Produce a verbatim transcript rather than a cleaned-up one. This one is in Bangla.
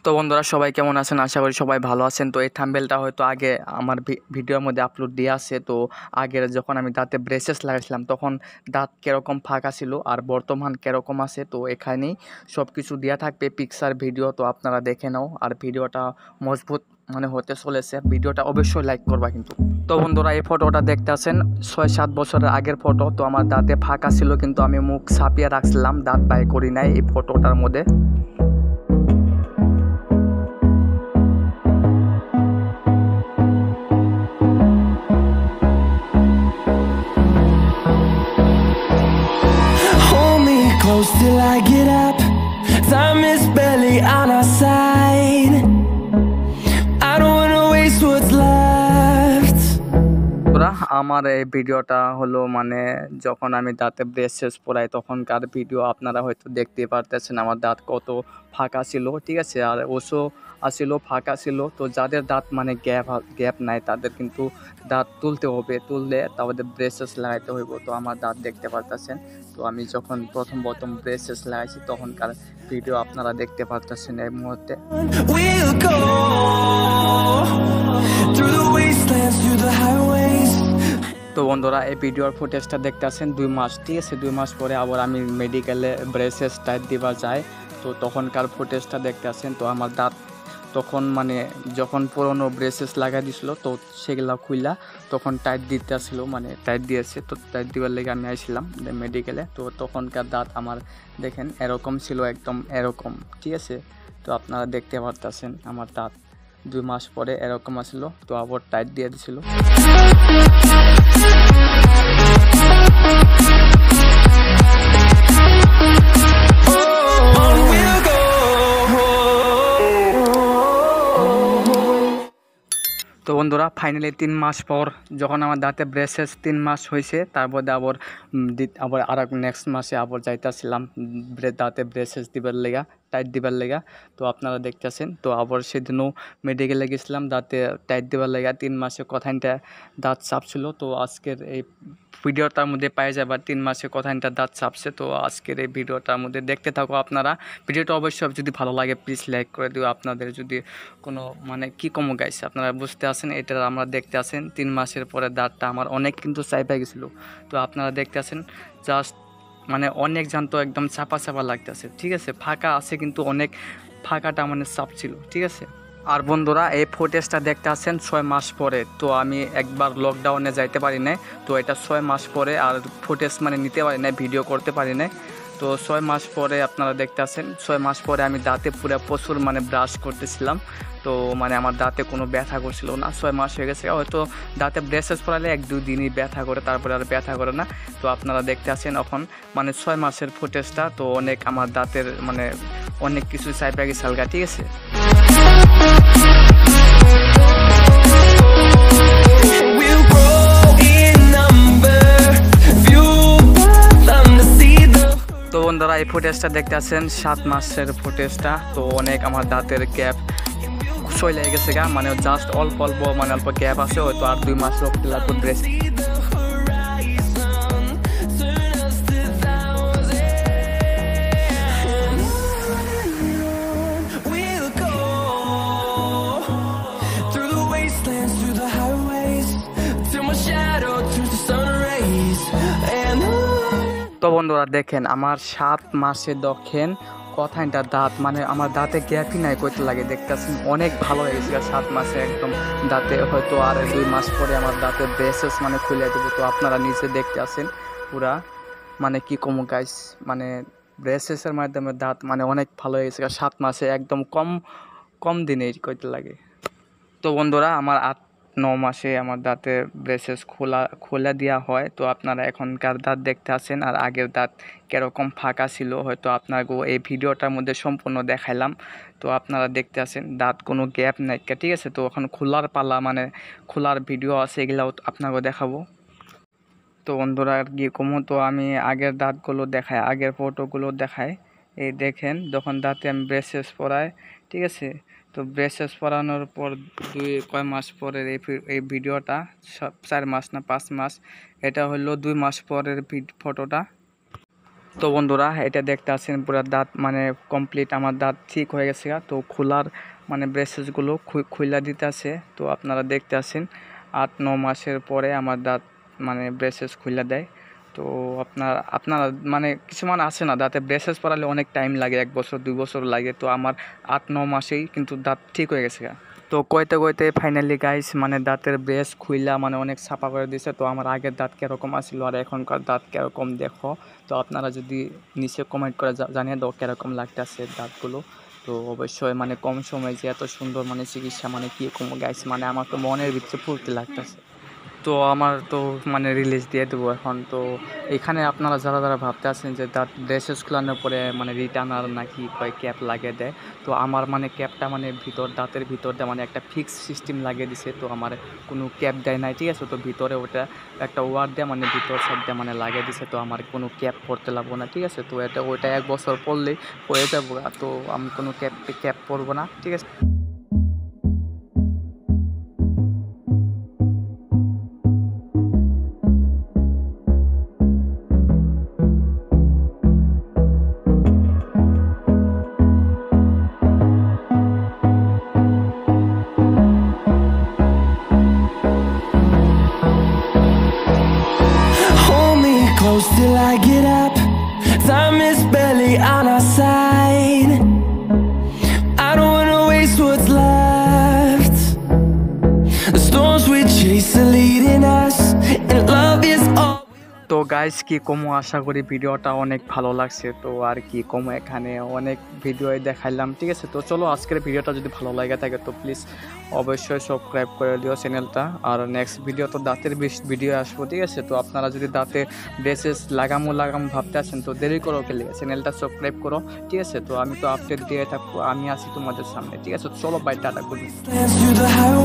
তো বন্ধুরা সবাই কেমন আছেন? আশা করি সবাই ভালো আছেন। তো এই থাম্বনেলটা হয়তো আগে আমার ভিডিওর মধ্যে আপলোড দিয়ে আছে। তো আগের যখন আমি দাঁতে ব্রেসেস লাগাইছিলাম তখন দাঁত কীরকম ফাঁকা ছিল আর বর্তমান কীরকম আছে, তো এখানেই সব কিছু দেওয়া থাকবে পিকচার ভিডিও। তো আপনারা দেখে নাও, আর ভিডিওটা মজবুত মানে হতে চলেছে। ভিডিওটা অবশ্যই লাইক করবা কিন্তু। তো বন্ধুরা এই ফটোটা দেখতে আছেন ছয় সাত বছরের আগের ফটো। তো আমার দাঁতে ফাঁকা ছিল কিন্তু আমি মুখ ছাপিয়ে রাখছিলাম, দাঁত বাই করি নাই এই ফটোটার মধ্যে। Close till I get up, time is barely on our side. I don't wanna waste what's left. আমার এই ভিডিওটা হলো মানে যখন আমি দাঁতে ব্রেসেস পরাই তখনকার ভিডিও। আপনারা হয়তো দেখতে পারতেছেন আমার দাঁত কত ফাঁকা ছিল, ঠিক আছে, আর ওসো আসিল ফাঁকা ছিল। তো যাদের দাঁত মানে গ্যাপ গ্যাপ নাই তাদের কিন্তু দাঁত তুলতে হবে, তুললে তাদের ব্রেসেস লাগাইতে হইব। তো আমার দাঁত দেখতে পারতেছেন। তো আমি যখন প্রথম প্রথম ব্রেসেস লাগাইছি তখনকার ভিডিও আপনারা দেখতে পারতেছেন এই মুহূর্তে। We'll go through the wastelands, through the highways. তো বন্ধুরা এই ভিডিওর ফুটেজটা দেখতে আছেন দুই মাস, ঠিক আছে, দুই মাস পরে আবার আমি মেডিকেলে ব্রেসেস টাইট দিবা যাই। তো তখনকার ফুটেজটা দেখতে আছেন। তো আমার দাঁত তখন মানে যখন পুরনো ব্রেসেস লাগাই দিছিল তো সেগুলা খুইলা তখন টাইট দিতে আসছিল, মানে টাইট দিয়েছে। তো টাইট দিবার লেগে আমি আইছিলাম মেডিকেলে। তো তখনকার দাঁত আমার দেখেন এরকম ছিল, একদম এরকম, ঠিক আছে। তো আপনারা দেখতে পারতেছেন আমার দাঁত দুই মাস পরে এরকম আসলো। তো আবার টাইট দিয়ে দিছিল। তো বন্ধুরা ফাইনালি তিন মাস পর যখন আমার দাঁতে ব্রেসেস তিন মাস হয়েছে, তারপর আবার আবার আর এক নেক্সট মাসে আবার যাইতেছিলাম দাঁতে ব্রেসেস দিবার লেগা, টাইট দিবার লেগা। তো আপনারা দেখতেছেন। তো আবার সেদিনও মেডিকেলে গেছিলাম দাঁতে টাইট দিবার লেগা। তিন মাসে কথাইনটা দাঁত চাপছিল। তো আজকের এই ভিডিওটার মধ্যে পাই যাবে তিন মাসে কথাইনটা দাঁত চাপছে। তো আজকের এই ভিডিওটার মধ্যে দেখতে থাকো আপনারা। ভিডিওটা অবশ্যই যদি ভালো লাগে প্লিজ লাইক করে দিও। আপনাদের যদি কোনো মানে কী কমো গাইছে আপনারা বুঝতে আসেন, এটা আমরা দেখতে আসেন তিন মাসের পরে দাঁতটা আমার অনেক কিন্তু চাইপা গেছিলো। তো আপনারা দেখতে আসেন জাস্ট মানে অনেক জানতো একদম চাপা চাপা লাগতেছে, ঠিক আছে, ফাঁকা আছে কিন্তু অনেক ফাঁকাটা মানে চাপ ছিল, ঠিক আছে। আর বন্ধুরা এই ফুটেজটা দেখতে আসেন ছয় মাস পরে। তো আমি একবার লকডাউনে যাইতে পারি নাই, তো এটা ছয় মাস পরে আর ফুটেজ মানে নিতে পারি নাই, ভিডিও করতে পারি নাই। তো ছয় মাস পরে আপনারা দেখতে আসেন ছয় মাস পরে আমি দাঁতে পুরো প্রচুর মানে ব্রাশ করতেছিলাম। তো মানে আমার দাঁতে কোনো ব্যথা করছিল না। ছয় মাস হয়ে গেছে, হয়তো দাঁতে ব্রেসেস পরালে এক দুই দিনই ব্যথা করে, তারপরে আর ব্যথা করে না। তো আপনারা দেখতে আসেন এখন মানে ছয় মাসের ফুটেজটা। তো অনেক আমার দাঁতের মানে অনেক কিছু চাইপা গেছে হালকা, ঠিক আছে। তো বন্ধুরা এই ফুটেজটা দেখতে আছেন সাত মাসের ফুটেজটা। তো অনেক আমার দাঁতের গ্যাপ চলে গেছে গা, মানে জাস্ট অল্প অল্প মানে অল্প গ্যাপ আছে, হয়তো আর দুই মাস রক্ত লাগবে ব্রেস। তো বন্ধুরা দেখেন আমার সাত মাসে দেখেন কথাইনটা দাঁত মানে আমার দাঁতে গ্যাপই নাই কইতে লাগে, দেখতেছেন অনেক ভালো হয়ে গেছে সাত মাসে একদম দাঁতে। হয়তো আর দুই মাস পরে আমার দাঁতে ব্রেসেস মানে খুলে দেবো। তো আপনারা নিচে দেখতে আছেন পুরা মানে কি কম গাইস, মানে ব্রেসেসের মাধ্যমে দাঁত মানে অনেক ভালো হয়ে গেছে সাত মাসে, একদম কম কম দিনে কইতে লাগে। তো বন্ধুরা আমার আট ন মাসে আমার দাঁতে ব্রেসেস খোলা খোলা দেওয়া হয়। তো আপনারা এখনকার দাঁত দেখতে আছেন আর আগের দাঁত কীরকম ফাঁকা ছিল হয়তো আপনাকে এই ভিডিওটার মধ্যে সম্পূর্ণ দেখাইলাম। তো আপনারা দেখতে আছেন দাঁত কোনো গ্যাপ নাই, ঠিক আছে। তো এখন খোলার পালা মানে খোলার ভিডিও আছে, এগুলাও আপনাকেও দেখাবো। তো বন্ধুরা আর কি কমো, তো আমি আগের দাঁতগুলো দেখাই, আগের ফটোগুলো দেখাই। এই দেখেন যখন দাঁতে আমি ব্রেসেস পরাই, ঠিক আছে। তো ব্রেসেস পরানোর পর দুই কয় মাস পরের এই এই ভিডিওটা, চার মাস না পাঁচ মাস, এটা হলো দুই মাস পরের ফটোটা। তো বন্ধুরা এটা দেখতে আসেন পুরো দাঁত মানে কমপ্লিট আমার দাঁত ঠিক হয়ে গেছে। তো খোলার মানে ব্রেসেসগুলো খুইলা দিতে আছে। তো আপনারা দেখতে আসেন আট ন মাসের পরে আমার দাঁত মানে ব্রেসেস খুইলা দেয়। তো আপনার আপনারা মানে কিছুমান আছে না দাঁতে ব্রেসেস পরালে অনেক টাইম লাগে, এক বছর দুই বছর লাগে। তো আমার আট ন মাসেই কিন্তু দাঁত ঠিক হয়ে গেছে। তো কইতে কইতে ফাইনালি গাইস মানে দাঁতের ব্রেস খুইলা মানে অনেক সাফা করে দিয়েছে। তো আমার আগের দাঁত কীরকম আসছিল আর এখনকার দাঁত কীরকম দেখো। তো আপনারা যদি নিচে কমেন্ট করে জানিয়ে দাও কীরকম লাগতেছে দাঁতগুলো। তো অবশ্যই মানে কম সময়ে যে এত সুন্দর মানে চিকিৎসা মানে কী কম গাইস, মানে আমার তো মনের ভিতরে ফুর্তি লাগতেছে। তো আমার তো মানে রিলিজ দিয়ে দেবো এখন। তো এখানে আপনারা যারা যারা ভাবতে আছেন যে দাঁত ব্রেসেস খোলানোর পরে মানে রিটার্নার নাকি কয় ক্যাপ লাগিয়ে দেয়, তো আমার মানে ক্যাপটা মানে ভিতর দাঁতের ভিতর দিয়ে মানে একটা ফিক্স সিস্টেম লাগিয়ে দিছে। তো আমার কোনো ক্যাপ দেয় নাই, ঠিক আছে। তো ভিতরে ওটা একটা ওয়ার দিয়ে মানে ভিতর সাইড দিয়ে মানে লাগিয়ে দিছে। তো আমার কোনো ক্যাপ পরতে লাগবো না, ঠিক আছে। তো এটা ওইটা এক বছর পরলেই হয়ে যাবো। তো আমি কোনো ক্যাপ ক্যাপ পরবো না, ঠিক আছে। Close till I get up. Time is barely on our side. I don't wanna waste what's left. The storms we chase are leading us, and love is all. তো গাইস কি কমো, আশা করি ভিডিওটা অনেক ভালো লাগছে। তো আর কি কমো, এখানে অনেক ভিডিও দেখাইলাম, ঠিক আছে। তো চলো আজকের ভিডিওটা যদি ভালো লাগে থাকে তো প্লিজ অবশ্যই সাবস্ক্রাইব করে দিও চ্যানেলটা। আর নেক্সট ভিডিও তো দাঁতের ভিডিও আসবো, ঠিক আছে। তো আপনারা যদি দাঁতে ব্রেসেস লাগামো লাগামো ভাবতে আছেন তো দেরি করো খেলে চ্যানেলটা সাবস্ক্রাইব করো, ঠিক আছে। তো আমি তো আপডেট দিয়ে থাকবো, আমি আছি তোমাদের সামনে, ঠিক আছে। চলো বাই, টাটা, গুড।